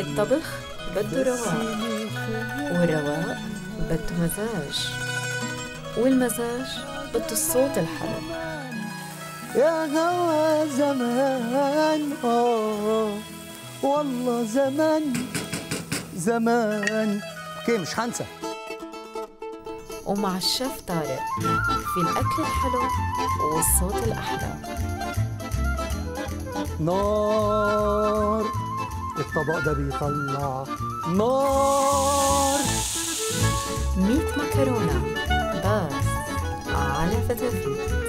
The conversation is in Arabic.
الطبخ بده رواق، والرواق بده مزاج، والمزاج بده الصوت الحلو. يا هوا زمان والله زمان زمان. اوكي مش هنسى. ومع الشيف طارق في الأكل الحلو والصوت الأحلى. نار الطبق ده بيطلع نار. 100 مكرونة بس على فتافيت.